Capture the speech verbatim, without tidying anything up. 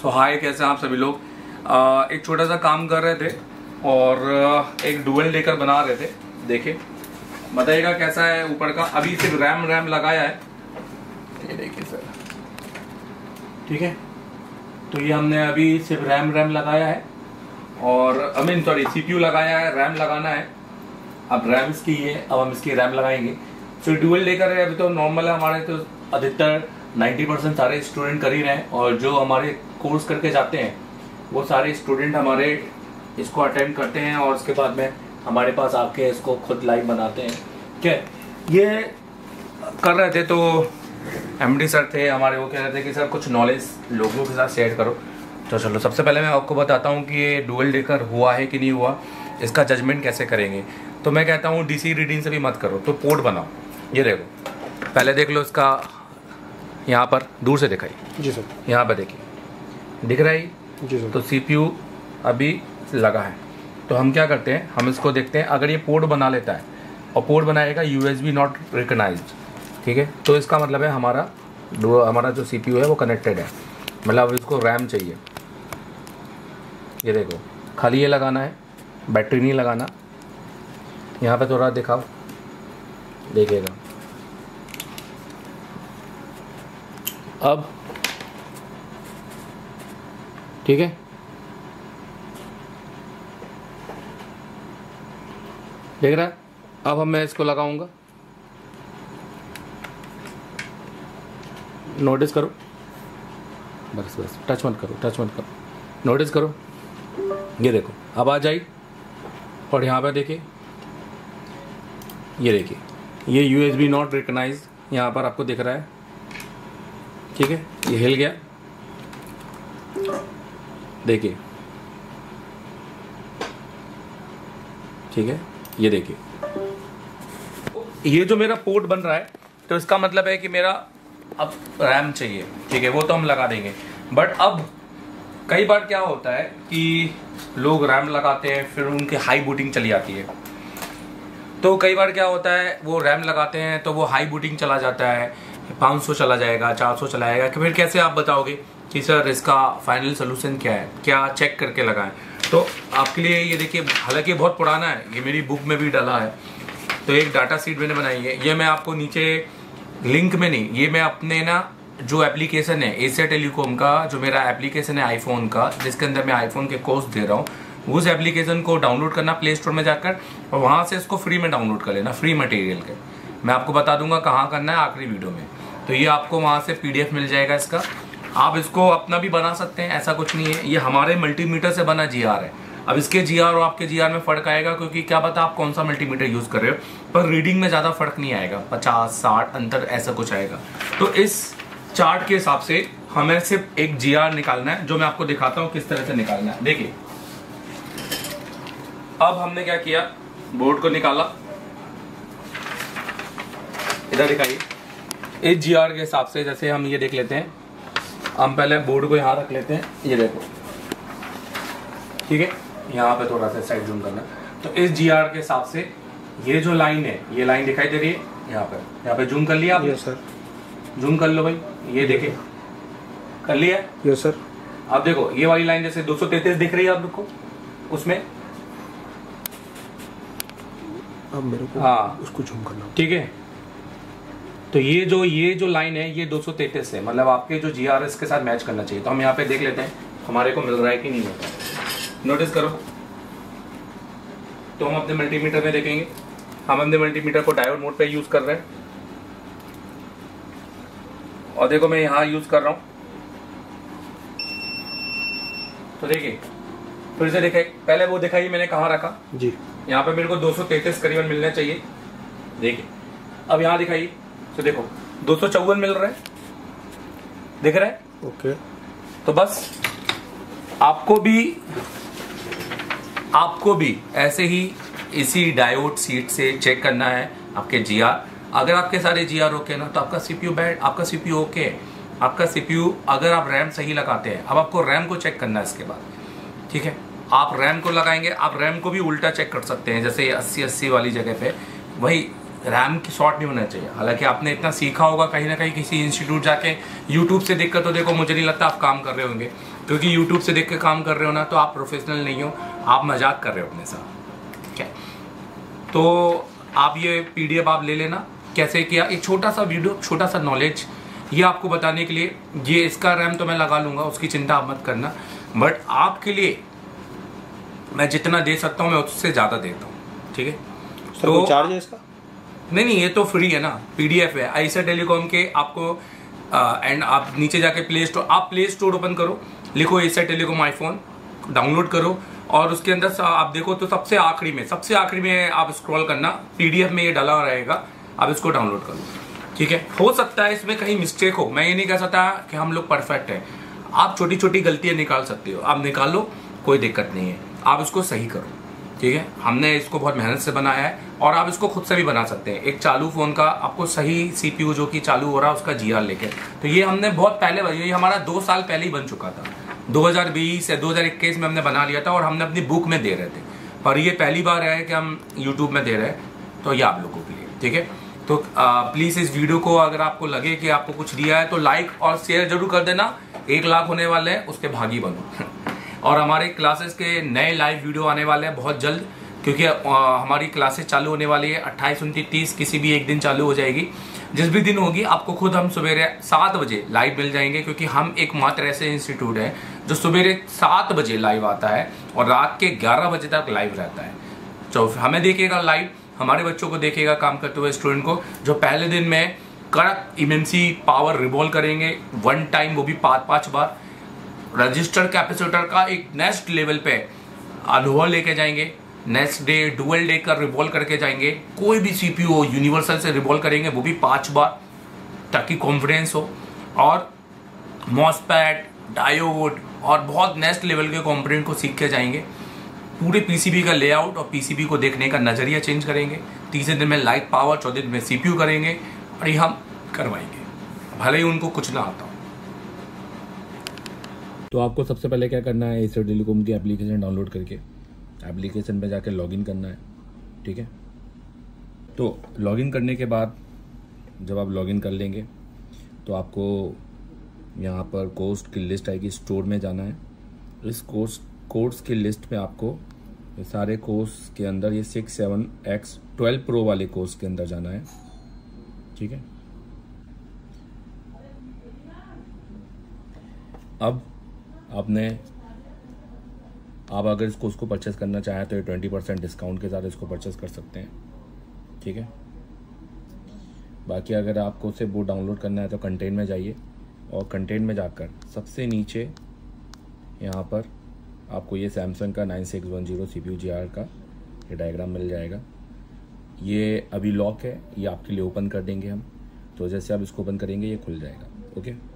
सो हाय, कैसे हैं आप सभी लोग। आ, एक छोटा सा काम कर रहे थे और एक डुअल डेकर बना रहे थे। देखिए, बताइएगा कैसा है ऊपर का। अभी सिर्फ रैम रैम लगाया है, ये देखिए सर, ठीक है। तो ये हमने अभी सिर्फ रैम रैम लगाया है और आई मीन सॉरी सीपीयू लगाया है, रैम लगाना है। अब रैम इसकी है, अब हम इसकी रैम लगाएंगे। तो डुअल डेकर है, अभी तो नॉर्मल है हमारे, तो अधिकतर नब्बे परसेंट सारे स्टूडेंट कर ही रहे हैं और जो हमारे कोर्स करके जाते हैं वो सारे स्टूडेंट हमारे इसको अटेंड करते हैं और उसके बाद में हमारे पास आके इसको खुद लाइव बनाते हैं। क्या ये कर रहे थे तो एमडी सर थे हमारे, वो कह रहे थे कि सर कुछ नॉलेज लोगों के साथ शेयर करो। तो चलो, सबसे पहले मैं आपको बताता हूँ कि ये डुअल डेकर हुआ है कि नहीं हुआ, इसका जजमेंट कैसे करेंगे। तो मैं कहता हूँ डीसी रीडिंग से भी मत करो, तो पोर्ट बनाओ। ये देखो, पहले देख लो इसका, यहाँ पर दूर से दिखाई जी सर, यहाँ पर देखिए दिख रहा है जी सर। तो सीपीयू अभी लगा है, तो हम क्या करते हैं, हम इसको देखते हैं। अगर ये पोर्ट बना लेता है और पोर्ट बनाएगा यूएसबी नॉट रिकग्नाइज्ड, ठीक है, तो इसका मतलब है हमारा हमारा जो सीपीयू है वो कनेक्टेड है, मतलब इसको रैम चाहिए। ये देखो, खाली ये लगाना है, बैटरी नहीं लगाना। यहाँ पे थोड़ा दिखाओ, देखिएगा। अब ठीक है, देख रहा है। अब हम मैं इसको लगाऊंगा, नोटिस करो, बस बस टच मत करो, टच मत करो, नोटिस करो। ये देखो, अब आ जाए और यहाँ पे देखिए, ये देखिए, ये यूएसबी नॉट रिकग्नाइज यहाँ पर आपको दिख रहा है, ठीक है। ये हिल गया, देखिए, ठीक है। ये देखिए, ये जो मेरा पोर्ट बन रहा है, तो इसका मतलब है कि मेरा अब रैम चाहिए, ठीक है, वो तो हम लगा देंगे। बट अब कई बार क्या होता है कि लोग रैम लगाते हैं, फिर उनकी हाई बूटिंग चली जाती है। तो कई बार क्या होता है, वो रैम लगाते हैं तो वो हाई बूटिंग चला जाता है, पाँच सौ चला जाएगा, चार सौ चला जाएगा। फिर कैसे आप बताओगे कि सर इसका फाइनल सोल्यूशन क्या है, क्या चेक करके लगाएं। तो आपके लिए ये देखिए, हालांकि बहुत पुराना है, ये मेरी बुक में भी डाला है। तो एक डाटा सीट मैंने बनाई है, ये मैं आपको नीचे लिंक में नहीं, ये मैं अपने ना जो एप्लीकेशन है एशिया टेलीकॉम का, जो मेरा एप्लीकेशन है आईफोन का, जिसके अंदर मैं आईफोन के कोर्स दे रहा हूँ, उस एप्लीकेशन को डाउनलोड करना प्ले स्टोर में जाकर और वहाँ से इसको फ्री में डाउनलोड कर लेना, फ्री मटेरियल के। मैं आपको बता दूंगा कहाँ करना है आखिरी वीडियो में। तो ये आपको वहाँ से पीडीएफ मिल जाएगा इसका, आप इसको अपना भी बना सकते हैं, ऐसा कुछ नहीं है। ये हमारे मल्टीमीटर से बना जीआर है। अब इसके जीआर और आपके जीआर में फर्क आएगा, क्योंकि क्या पता आप कौन सा मल्टीमीटर यूज कर रहे हो, पर रीडिंग में ज्यादा फर्क नहीं आएगा, पचास साठ अंतर ऐसा कुछ आएगा। तो इस चार्ट के हिसाब से हमें सिर्फ एक जीआर निकालना है, जो मैं आपको दिखाता हूँ किस तरह से निकालना है। देखिए, अब हमने क्या किया, बोर्ड को निकाला, इधर दिखाइए। इस जीआर के हिसाब से जैसे हम ये देख लेते हैं, हम पहले बोर्ड को यहाँ रख लेते हैं, ये देखो, ठीक है। यहाँ पे थोड़ा सा साइड जूम करना। तो इस जीआर के हिसाब से ये जो लाइन है, ये लाइन दिखाई दे रही है यहाँ पे, यहाँ पे जूम कर लिया आप? यस सर, जूम कर लो भाई, ये देखिए, कर लिया? Yes sir. अब देखो, ये वाली लाइन जैसे दो सौ तैंतीस दिख रही है आप देखो उसमें, अब मेरे को हाँ उसको जूम करना, ठीक है। तो ये जो ये जो लाइन है ये दो सौ तैंतीस है, मतलब आपके जो जीआरएस के साथ मैच करना चाहिए। तो हम यहाँ पे देख लेते हैं हमारे को मिल रहा है कि नहीं होता है, नोटिस करो। तो हम अपने मल्टीमीटर में देखेंगे, हम अपने मल्टीमीटर को डायोड मोड पे यूज कर रहे हैं और देखो मैं यहाँ यूज कर रहा हूँ। तो देखिए, फिर से दिखाई, पहले वो दिखाई मैंने कहाँ रखा जी, यहाँ पे मेरे को दो सौ तैंतीस करीबन मिलना चाहिए। देखिए, अब यहाँ दिखाइए, तो देखो दो सौ चौवन मिल रहा है, दिख रहा है? ओके। तो बस आपको भी आपको भी ऐसे ही इसी डायोड सीट से चेक करना है आपके जीआर। अगर आपके सारे जीआर ओके ना, तो आपका सीपीयू बैड, आपका सीपीयू ओके है, आपका सीपीयू। अगर आप रैम सही लगाते हैं, अब आपको रैम को चेक करना है इसके बाद, ठीक है। आप रैम को लगाएंगे, आप रैम को भी उल्टा चेक कर सकते हैं, जैसे अस्सी अस्सी वाली जगह पे, वही रैम की शॉर्ट नहीं होना चाहिए। हालांकि आपने इतना सीखा होगा कहीं ना कहीं किसी इंस्टीट्यूट जाके, यूट्यूब से देखकर, तो देखो मुझे नहीं लगता आप काम कर रहे होंगे, क्योंकि यूट्यूब से देख के काम कर रहे हो ना तो आप प्रोफेशनल नहीं हो, आप मजाक कर रहे हो अपने साथ। ठीक है, तो आप ये पीडीएफ आप ले लेना। कैसे किया, एक छोटा सा वीडियो, छोटा सा नॉलेज ये आपको बताने के लिए। ये इसका रैम तो मैं लगा लूंगा, उसकी चिंता आप मत करना, बट आपके लिए मैं जितना दे सकता हूँ मैं उससे ज़्यादा देता हूँ। ठीक है, तो चार्ज है इसका? नहीं नहीं, ये तो फ्री है ना, पीडीएफ है आइसर टेलीकॉम के। आपको एंड आप नीचे जाके प्ले स्टोर, आप प्ले स्टोर ओपन करो, लिखो आइसर टेलीकॉम आईफोन, डाउनलोड करो और उसके अंदर आप देखो तो सबसे आखिरी में सबसे आखिरी में आप स्क्रॉल करना, पीडीएफ में ये डाला रहेगा, आप इसको डाउनलोड करो। ठीक है, हो सकता है इसमें कहीं मिस्टेक हो, मैं ये नहीं कह सकता कि हम लोग परफेक्ट हैं, आप छोटी छोटी गलतियां निकाल सकते हो, आप निकाल लो, कोई दिक्कत नहीं है, आप इसको सही करो। ठीक है, हमने इसको बहुत मेहनत से बनाया है और आप इसको खुद से भी बना सकते हैं। एक चालू फोन का आपको सही सीपीयू जो कि चालू हो रहा है उसका जीआर लेके, तो ये हमने बहुत पहले, ये हमारा दो साल पहले ही बन चुका था, दो हज़ार बीस या दो हज़ार इक्कीस में हमने बना लिया था और हमने अपनी बुक में दे रहे थे, पर ये पहली बार है कि हम यूट्यूब में दे रहे हैं, तो ये आप लोगों के लिए। ठीक है, तो प्लीज इस वीडियो को अगर आपको लगे कि आपको कुछ दिया है तो लाइक और शेयर जरूर कर देना। एक लाख होने वाले हैं, उसके भागी बनो और हमारे क्लासेस के नए लाइव वीडियो आने वाले हैं बहुत जल्द, क्योंकि हमारी क्लासेस चालू होने वाली है अट्ठाईस उनतीस तीस, किसी भी एक दिन चालू हो जाएगी। जिस भी दिन होगी आपको खुद हम सवेरे सात बजे लाइव मिल जाएंगे, क्योंकि हम एक मात्र ऐसे इंस्टीट्यूट है जो सवेरे सात बजे लाइव आता है और रात के ग्यारह बजे तक लाइव रहता है। तो हमें देखिएगा लाइव, हमारे बच्चों को देखेगा काम करते हुए, स्टूडेंट को, जो पहले दिन में कड़क इमेंसी पावर रिवॉल्व करेंगे वन टाइम, वो भी पाँच पाँच बार। रजिस्टर कैपेसिटर का एक नेक्स्ट लेवल पे अनुभव लेके जाएंगे, नेक्स्ट डे डुअल डे का रिवॉल्व करके जाएंगे, कोई भी सीपीयू हो यूनिवर्सल से रिवॉल्व करेंगे वो भी पांच बार, ताकि कॉन्फिडेंस हो। और मॉसफेट, डायोड और बहुत नेक्स्ट लेवल के कंपोनेंट को सीख के जाएंगे। पूरे पीसीबी का लेआउट और पीसीबी को देखने का नजरिया चेंज करेंगे। तीसरे दिन में लाइट पावर, चौथे दिन में सीपीयू करेंगे और ये हम करवाएंगे, भले ही उनको कुछ ना आता हो। तो आपको सबसे पहले क्या करना है, आइसर टेलीकॉम की एप्लीकेशन डाउनलोड करके एप्लीकेशन पे जाकर लॉगिन करना है। ठीक है, तो लॉगिन करने के बाद जब आप लॉगिन कर लेंगे तो आपको यहाँ पर कोर्स की लिस्ट आएगी, स्टोर में जाना है। इस कोर्स कोर्स की लिस्ट में आपको ये सारे कोर्स के अंदर ये six seven X twelve pro वाले कोर्स के अंदर जाना है। ठीक है, अब आपने आप अगर इस कोर्स को परचेस करना चाहें तो ये ट्वेंटी परसेंट डिस्काउंट के साथ इसको परचेस कर सकते हैं। ठीक है, बाकी अगर आपको सिर्फ वो डाउनलोड करना है तो कंटेंट में जाइए और कंटेंट में जाकर सबसे नीचे यहाँ पर आपको ये सैमसंग का nine six one zero C P U G R का ये डायग्राम मिल जाएगा। ये अभी लॉक है, ये आपके लिए ओपन कर देंगे हम, तो जैसे आप इसको ओपन करेंगे ये खुल जाएगा। ओके।